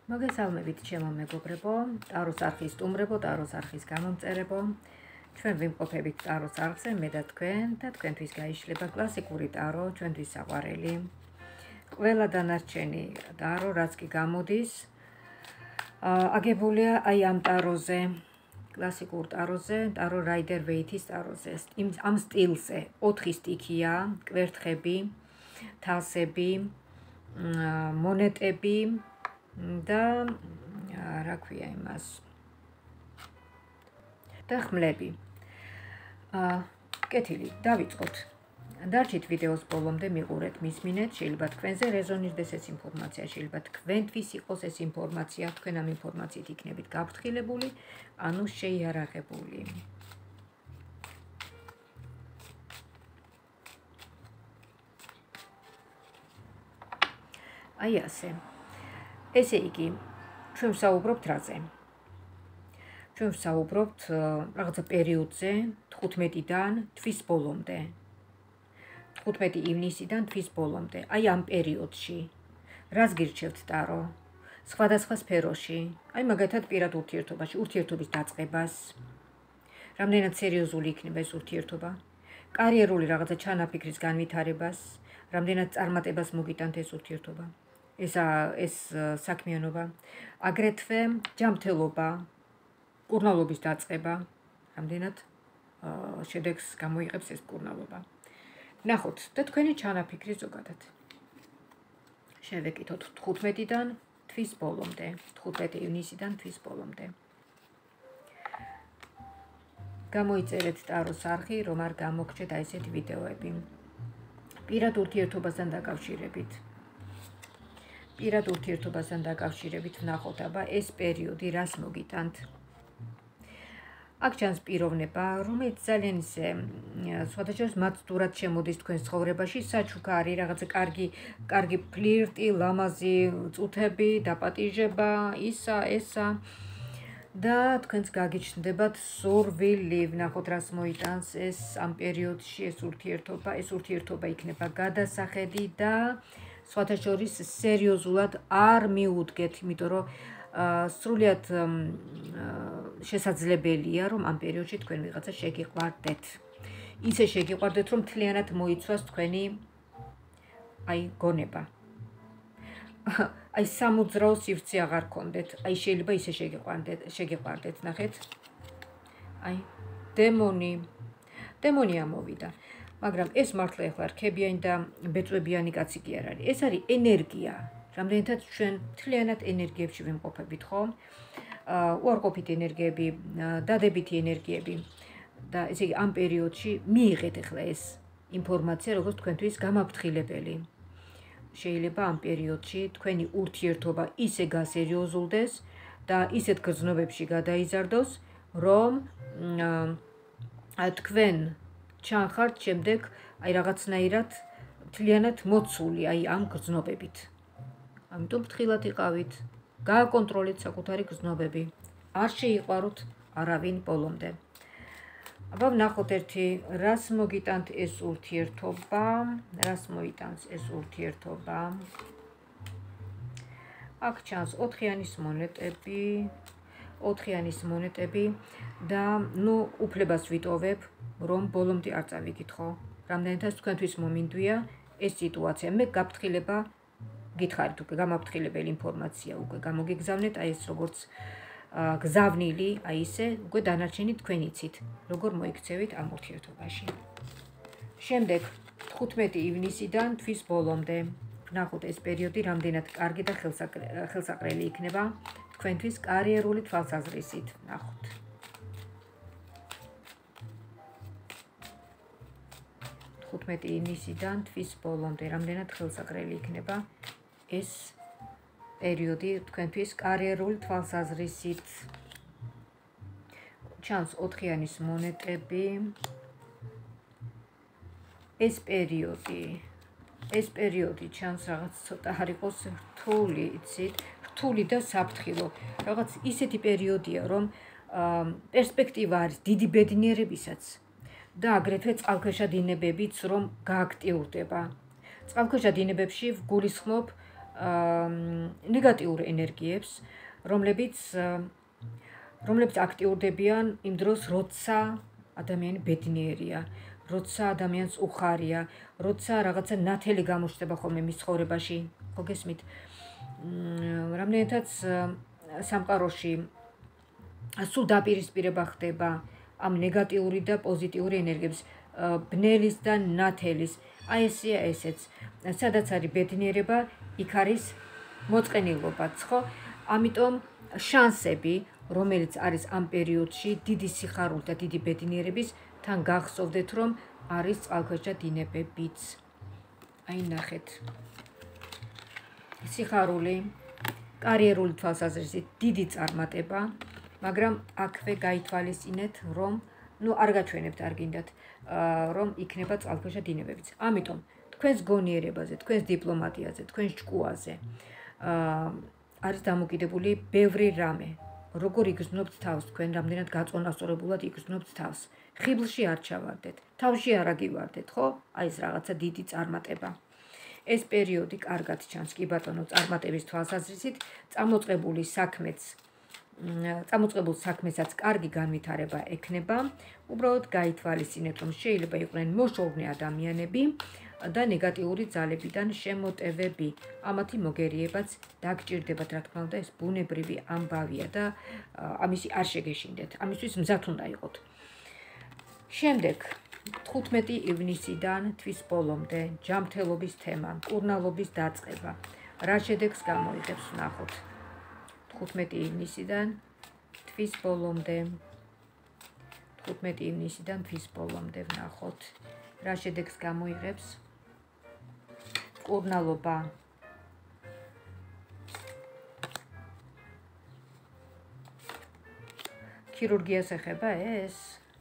მოგესალმებით ჩემო მეგობრებო, ტაროს არხის სტუმრებო, ტაროს არხის გამომწერებო. ჩვენ ვიმყოფებით ტაროს არხზე, მე და თქვენთვის გაიშლება კლასიკური ტარო, ჩვენთვის საყვარელი. ყველა დანარჩენი ტარო, რაც კი გამოდის, აგებულია აი ამ ტაროზე, კლასიკურ ტაროზე, ტარო რაიდერ ვეითის ტაროზე. ამ სტილზე 4 სტიქია, კვერთხები, თასები, მონეტები და რა ქვია იმას და ხმლები. კეთილი, დავიწყოთ. დარჩით ვიდეოს ბოლომდე მიყურეთ, მისმინეთ, შეიძლება თქვენზე რეზონირდეს ეს ინფორმაცია, შეიძლება თქვენთვის იყოს ეს ინფორმაცია, თქვენ ამ ინფორმაციით იქნებით გაფრთხილებული, ანუ შეიარაღებული. აი ასე. ესე იგი, ჩვენ ვსაუბრობთ რაზე? ჩვენ ვსაუბრობთ რაღაცა პერიოდზე, 15-დან თვის ბოლომდე. 15 ივნისიდან თვის ბოლომდე. აი ამ პერიოდში. რას გირჩევთ ტარო? სხვადასხვა სფეროში. აი მაგათად პირად ურთიერთობაში, ურთიერთობის დაწყებას. რამდენად სერიოზული იქნება ეს ურთიერთობა? კარიერული რაღაცა ჩანაფიქრის განვითარებას, რამდენად წარმატებას მოგიტანთ ეს ურთიერთობა? ეს საქმიანობა, აგრეთვე ჯანმრთელობა, მკურნალობის დაწყება, რამდენად შედეგს გამოიღებს ეს მკურნალობა. ნახოთ და თქვენი ჩანაფიქრი ზოგადად. შევეკითხოთ 15-დან თვის ბოლომდე, 15 ივნისიდან თვის ბოლომდე. გამოიწერეთ ტაროს არხი, რომ არ გამოგჩეთ აი ესეთი ვიდეოები. პირად ურთიერთობასთან დაკავშირებით. პირად ურთიერთობასთან დაკავშირებით ვნახოთ, აბა ეს პერიოდი რას მოგიტანთ. აქ ჩანს პიროვნება, რომელიც ძალიან ისე სხვადასხვა მაცდურად შემოდის თქვენს ცხოვრებაში, საჩუქარი, რაღაცა კარგი ფლირტი, ლამაზი წუთები, დაპატიჟება, ისა, ესა და თქვენს გაგიჩნდებათ სურვილი, ვნახოთ რას მოიტანს ეს ამ პერიოდში ეს ურთიერთობა იქნება გადასახედი და სხვათა შორის სერიოზულად არ მიუდგეთ, იმიტომ რომ სრულიად შესაძლებელია, რომ ამ პერიოდში თქვენ ვიღაცა შეგიყვარდეთ. ისე შეგიყვარდეთ, რომ მთლიანად მოიცვას თქვენი აი გონება. აი სამოძრაო სივრცე აღარ გქონდეთ. აი შეიძლება ისე შეგიყვარდეთ, ნახეთ. აი დემონი ამოვიდა. მაგრამ ეს მართლა ეხლა რქებიანი და ბეწვებიანი კაცი კი არ არის. ეს არის ენერგია. რამდენადაც ჩვენ მთლიანად ენერგიებში ვიმყოფებით, ხო? უარყოფითი ენერგიები, დადებითი ენერგიები და ესე იგი ამ პერიოდში მიიღეთ ახლა ეს ინფორმაცია, როგორც თქვენთვის გამაფრთხილებელი. შეიძლება ამ პერიოდში თქვენი ურთიერთობა ისე გასერიოზულდეს და ისეთ გრძნობებში გადაიზარდოს, რომ თქვენ ჩანხართ შემდეგ აი რაღაცნაირად მთლიანად მოცული აი ამ გრძნობებით. ამიტომ ფრთხილად იყავით, გააკონტროლეთ საკუთარი გრძნობები, არ შეიყვაროთ არავინ ბოლომდე. აბა ვნახოთ ერთი, რას მოგიტანთ ეს ურთიერთობა, რას მოიტანს ეს ურთიერთობა. აქ ჩანს 4-იანის მონეტები და უფლებას ვიტოვებ, რომ ბოლომდე არ წავიკითხო. რამდენადაც თქვენთვის მომინდვია ეს სიტუაცია. მე გაფრთხილება გითხარით უკვე გამაფრთხილებელი ინფორმაცია უკვე გამოგიგზავნეთ, აი ეს როგორც გზავნილი, აი ისე უკვე დანარჩენი თქვენ იცით, როგორ მოიქცევით ამ ურთიერთობაში. შემდეგ 15 ივნისიდან თვის ბოლომდე ვნახოთ ეს პერიოდი რამდენად კარგი და ხელსაყრელი იქნება თქვენთვის კარიერული თვალსაზრისით. ვნახოთ. ივნისიდან თვის ბოლომდე რამდენად ხელსაყრელი იქნება ეს პერიოდი თქვენთვის კარიერული თვალსაზრისით. ჩანს 4-იანის მონეტები. ეს პერიოდი ჩანს რაღაც ცოტა არ იყოს რთული, იცით, რთული და საფრთხილო. რაღაც ისეთი პერიოდია, რომ პერსპექტივა არის დიდი ბედნიერებისაც და აგრეთვე წყალქვეშა დინებებიც რომ გააქტიურდება. წყალქვეშა დინებებში ვგულისხმობ ნეგატიურ ენერგიებს, რომლებიც აქტიურდებიან იმ დროს, როცა ადამიანი ბედნიერია, როცა ადამიანს უხარია, როცა რაღაცა ნათელი გამოჩნდება ხოლმე მის ცხოვრებაში, ხო გესმით? რამდენადაც სამყაროში სულ დაპირისპირება ხდება ამ ნეგატიური და პოზიტიური ენერგიების, ბნელის და ნათელის. აი ესეა ესეც. სადაც არის ბედნიერება, იქ არის მოწყენილობაც, ხო? ამიტომ შანსები, რომელიც არის ამ პერიოდში დიდი სიხარული და დიდი ბედნიერების, თან გახსოვდეთ, რომ არის წყალქვეშა დინებებიც. აი ნახეთ. სიხარული, კარიერული თვალსაზრისით დიდი წარმატება, მაგრამ აქვე გაითვალისწინეთ, რომ არ გაჩვენებთ, არ გინდათ, რომ იქნება წყალქვეშა დინებებიც. ამიტომ თქვენს გონიერებაზე, თქვენს დიპლომატიაზე, თქვენს ჭკუაზე არის დამოკიდებული ბევრი რამე. როგორ იგრძნობთ თავს, თქვენ რამდენად გაწონასწორებულად იგრძნობთ თავს. ხიბლში არ ჩავარდეთ, თავში არ აგივარდეთ, ხო? აი ეს რაღაცა დიდი წარმატება. ეს პერიოდი კარგად ჩანს, კი ბატონო, წარმატების თვალსაზრისით, წამოწყებულ საქმესაც კარგი განვითარება ექნება. უბრალოდ გაითვალისწინეთ, რომ შეიძლება იყვნენ მოშორნე ადამიანები და ნეგატიური ძალებიდან შემოტევები. ამათი მოგერიებაც დაგჭირდებათ, რა თქმა უნდა, ეს ბუნებრივი ამბავია და ამისი არ შეგეშინდეთ. ამისთვის მზად უნდა იყოთ. შემდეგ 15 ივნისიდან თვის ბოლომდე ჯანმრთელობის თემა, მკურნალობის დაწყება. რა შედეგს გამოიღებს ვნახოთ. 15 ივნისიდან თვის ბოლომდე. 15 ივნისიდან თვის ბოლომდე ვნახოთ. რა შედეგს გამოიღებს? მკურნალობა. ქირურგიას ეხება ეს?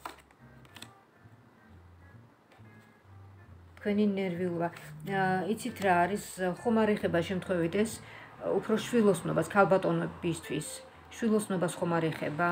თქვენი ნერვიულობა. იცით რა არის? ხომ არ ეხება შემთხვევით ეს უფრო შვილოსნობას ქალბატონებისთვის. შვილოსნობას ხომ არ ეხება?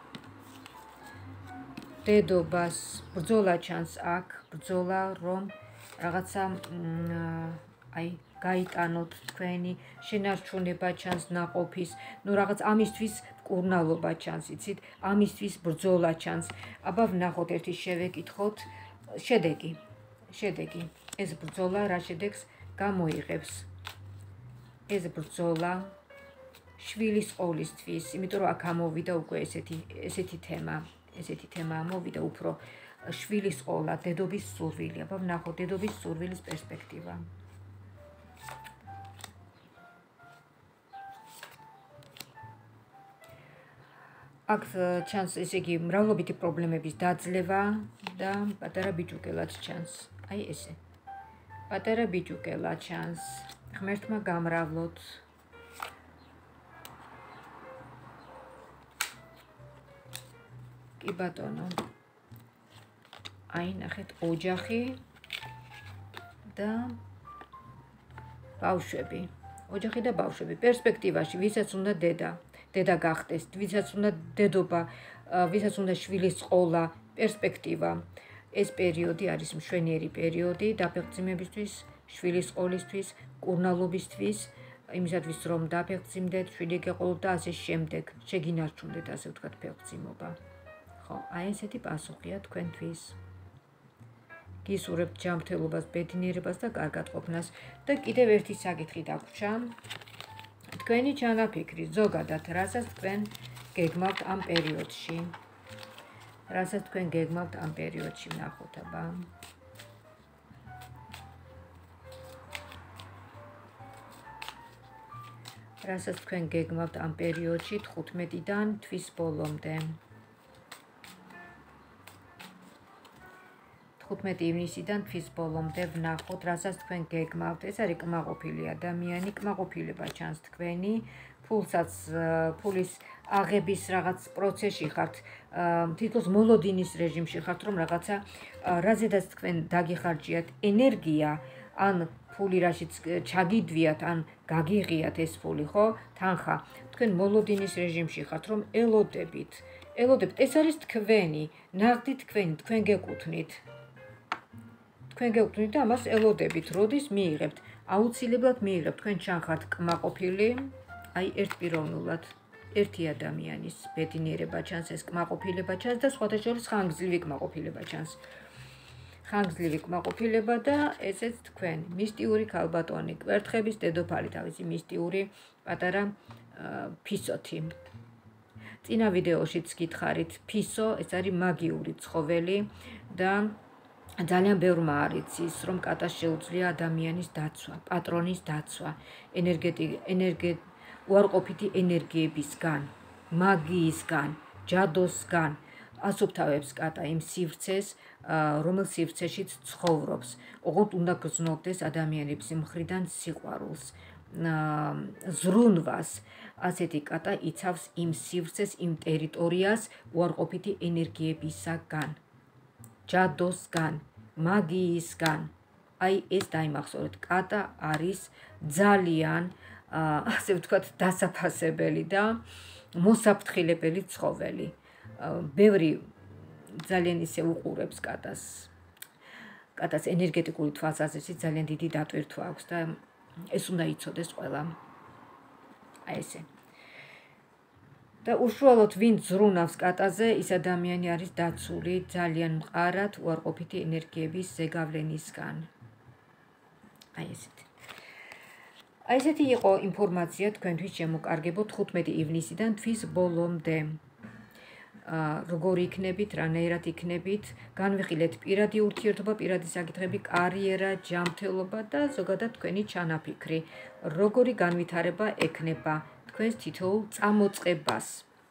დედობას, ბრძოლა ჩანს აქ, ბრძოლა, რომ რაღაცა აი გაიტანოთ თქვენი შენარჩუნება ჩანს ნაყოფის, რაღაც ამისთვის მკურნალობა ჩანს, იცით? ამისთვის ბრძოლა ჩანს. აბა ვნახოთ ერთი შევეკითხოთ შედეგი. ეს ბრძოლა რა შედეგს გამოიღებს? ეს ბრძოლა შვილის ყოლისთვის, იმიტომ რომ აქ ამოვიდა უკვე ესეთი თემა ამოვიდა უფრო შვილის ყოლა, დედობის სურვილი. აბა ვნახოთ დედობის სურვილის პერსპექტივა. აქ ჩანს ესე იგი მრავლობითი პრობლემების დაძლევა და პატარა ბიჭუკელად ჩანს. აი ესე. პატარა ბიჭუკელა ჩანს. ღმერთმა გამრავლოთ. კი ბატონო. აი ნახეთ ოჯახი და ბავშვები. ოჯახი და ბავშვები. პერსპექტივაში ვისაც უნდა დედა გახდეს, ვისაც უნდა დედობა, ვისაც უნდა შვილის ყოლა, პერსპექტივა. ეს პერიოდი არის მშვენიერი პერიოდი დაფეხმძიმებისთვის, შვილის ყოლისთვის, მკურნალობისთვის, იმისათვის რომ დაფეხმძიმდეთ, შვილი გეყოლოთ და ასე შემდეგ, შეგინარჩუნდეთ, ასე ვთქვათ, ფეხმძიმობა. ხო, აი ესეთი პასუხია თქვენთვის. გისურვებთ ჯანმრთელობას, ბედნიერებას და კარგად ყოფნას და კიდევ ერთი საკითხი დაგვრჩა. თქვენი ჩანაფიქრი ზოგადად, რასაც თქვენ გეგმავთ ამ პერიოდში. ვნახოთ აბა. რასაც თქვენ გეგმავთ ამ პერიოდში 15-დან თვის ბოლომდე. 15 ივნისიდან თვის ბოლომდე ვნახოთ, რასაც თქვენ გეგმავთ. ეს არის კმაყოფილი ადამიანი, კმაყოფილება ჩანს თქვენი, ფულის აღების რაღაც პროცესში ხართ, თითქოს მოლოდინის რეჟიმში ხართ, რომ რაღაცა რაზედაც თქვენ დაგიხარჯიათ ენერგია, ან ფული რაშიც ჩაგიდვიათ, ან გაგიღიათ ეს ფული, ხო? თანხა. თქვენ მოლოდინის რეჟიმში ხართ, რომ ელოდებით. ეს არის თქვენი, ნაღდი თქვენ გეკუთვნით. თქვენ გეკუთვნით და ამას ელოდებით, როდის მიიღებთ. აუცილებლად მიიღებთ თქვენ ჩანხართ კმაყოფილი, აი ერთპიროვნულად ერთი ადამიანის ბედნიერება ჩანს, ეს კმაყოფილება ჩანს და სხვათა შორის ხანგრძლივი კმაყოფილება ჩანს. ხანგრძლივი კმაყოფილება და ესეც თქვენ მისტიური ქალბატონი, კვერთხების დედოფალი, თავისი მისტიური პატარა ფისოთი. წინა ვიდეოშიც გითხარით, ფისო ეს არის მაგიური ცხოველი და ძალიან ბევრმა არ იცის, რომ კატას შეუძლია ადამიანის დაცვა, პატრონის დაცვა, უარყოფითი ენერგიებისგან, მაგიისგან, ჯადოსგან, ასუფთავებს კატა იმ სივრცეს, რომელ სივრცეშიც ცხოვრობს. ოღონდ უნდა გრძნობდეს ადამიანების მხრიდან სიყვარულს, ზრუნვას. ასეთი კატა იცავს იმ სივრცეს, იმ ტერიტორიას უარყოფითი ენერგიებისგან, ჯადოსგან, მაგიისგან. აი ეს დაიმახსოვრეთ, კატა არის ძალიან ასე ვთქვათ, დასაფასებელი და მოსაფრთხილებელი ცხოველი. ბევრი ძალიან ისე უყურებს კატას. კატას ენერგეტიკული თვალსაზრისით ძალიან დიდი დატვირთვა აქვს და ეს უნდა იცოდეს ყველა. აი ესე. და უშუალოდ ვინ ზრუნავს კატაზე, ის ადამიანი არის დაცული ძალიან მყარად უარყოფითი ენერგიების ზეგავლენისგან. აი ესეთი. აი ესეთი იყო ინფორმაცია თქვენთვის შემოკარგებო 15 ივნისიდან თვის ბოლომდე. როგორ იქნებით, რანაირად იქნებით, განვიხილეთ პირადი ურთიერთობა, პირადი საკითხები, კარიერა, ჯანმრთელობა და ზოგადად თქვენი ჩანაფიქრი. როგორი განვითარება ექნება თქვენს თითოეულ წამოწყებას.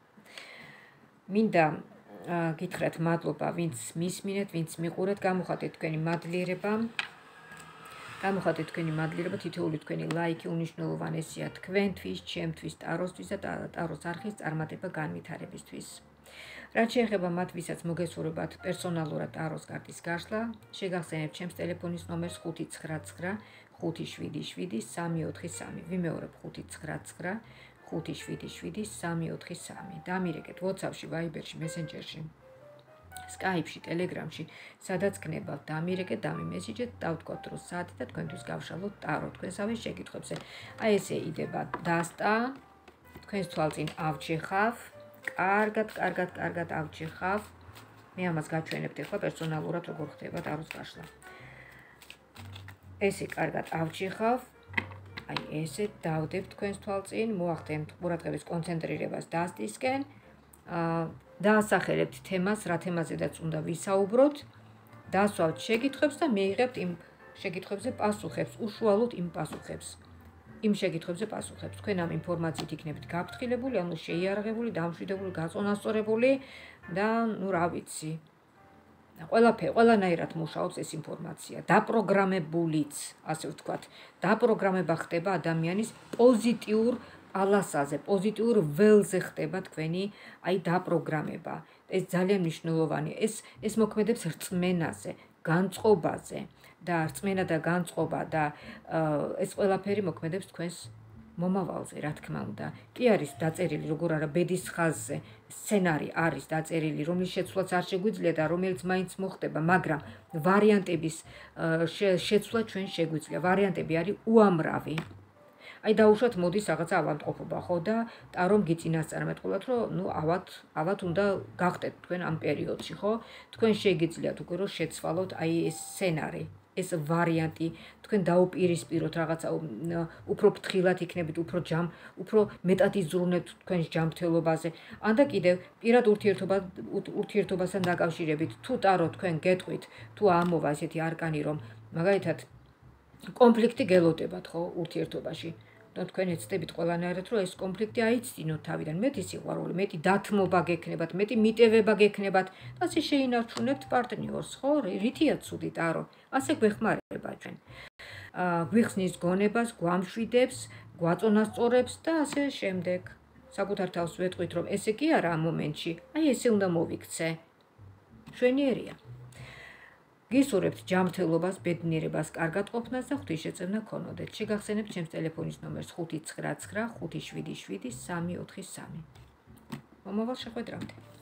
მინდა გითხრათ მადლობა, ვინც მისმინეთ, ვინც მიყურეთ, გამოხატეთ თქვენი მადლიერება. გამოხატეთ თქვენი მადლიერება, თითოეული თქვენი ლაიქი უნიშნულოვანესია თქვენთვის, ჩემთვის, ტაროსთვის და ტაროს არხის წარმატება განვითარებისთვის. რაც შეეხება მათ, ვისაც მოგესურვებათ პერსონალურად ტაროს კარტის გაშლა, შეგახსენებთ ჩემს ტელეფონის ნომერს 599 577 343. ვიმეორებ 599 577 343. დამირეკეთ WhatsApp-ში, Viber-ში, Messenger-ში, Skype-ში, Telegram-ში, სადაც გნებავთ, დამირეკეთ, დამიმესიჯეთ, დავთქვათ რო საათი და თქვენთვის გავშალოთ ტარო თქვენსავე შეკითხვებზე. აი ესე იდება დასტა, თქვენს თვალწინ ავჭიხავ, კარგად ავჭიხავ. მე ამას გაჩვენებთ ახლა პერსონალურად როგორ ხდება ტაროს გაშლა. ესე კარგად ავჭიხავ. აი ესე დავდებთ თქვენს თვალწინ, მოახდენთ ყურადღების კონცენტრირებას დასტისკენ, დაასახელებთ თემას, რა თემაზედაც უნდა ვისაუბროთ, დასვავთ შეკითხვებს და მიიღებთ იმ შეკითხვებზე პასუხებს, უშუალოდ იმ პასუხებს. იმ შეკითხვებზე პასუხებს. თქვენ ამ ინფორმაციით იქნებით გაფრთხილებული, ანუ შეიარაღებული, დამშვიდებული, გაწონასწორებული და ნუ რა ვიცი. ყველანაირად მუშაობს ეს ინფორმაცია. დაპროგრამებულიც, ასე ვთქვათ, დაპროგრამება ხდება ადამიანის პოზიტიურ პალასაზე, პოზიტიურ ველზე ხდება თქვენი აი დაპროგრამება. ეს ძალიან მნიშვნელოვანია. ეს მოქმედებს რწმენაზე, განწყობაზე და რწმენა და განწყობა და ეს ყველაფერი მოქმედებს თქვენს მომავალზე, რა თქმა უნდა. კი არის დაწერილი, როგორ არა, ბედის ხაზზე სცენარი არის დაწერილი, რომლის შეცვლაც არ შეგვიძლია და რომელიც მაინც მოხდება, მაგრამ ვარიანტების შეცვლა ჩვენ შეგვიძლია. ვარიანტები არის უამრავი. აი დაუშვათ მოდის რაღაცა ავადმყოფობა, ხო და ტარომ გიწინასწარმეტყველათ, რომ ნუ ავად უნდა გახდეთ თქვენ ამ პერიოდში, ხო? თქვენ შეგიძლიათ უკვე რომ შეცვალოთ აი ეს სცენარი, ეს ვარიანტი, თქვენ დაუპირისპიროთ რაღაცა უფრო ფრთხილად იქნებით, უფრო მეტად იზრუნებთ თქვენს ჯანმრთელობაზე. ან და კიდევ პირად ურთიერთობასთან დაკავშირებით, თუ ტარო თქვენ გეტყვით, თუ ამოვა ესეთი არკანი, რომ მაგალითად კონფლიქტი გელოდებათ, ხო, ურთიერთობაში. და თქვენ ეცდებით ყველანაირად, რომ ეს კონფლიქტი აიცდინოთ თავიდან, მეტი სიყვარული, მეტი დათმობა გექნებათ, მეტი მიტევება გექნებათ და ასე შეინარჩუნებთ პარტნიორს, ხო? რითია ცუდი ტარო? ასე გვეხმარება ჩვენ. გვიხსნის გონებას, გვამშვიდებს, გვაწონასწორებს და ასე შემდეგ. საკუთარ თავს ვეტყვით, რომ ესე კი არა ამ მომენტში, აი ესე უნდა მოვიქცე. მშვენიერია. გისურვებთ ჯანმრთელობას, ბედნიერებას, კარგად ყოფნას და ღვთისშეწევნა გქონოდეთ. შეგახსენებთ ჩემს ტელეფონის ნომერს 599 577 343. მომავალ შეხვედრამდე.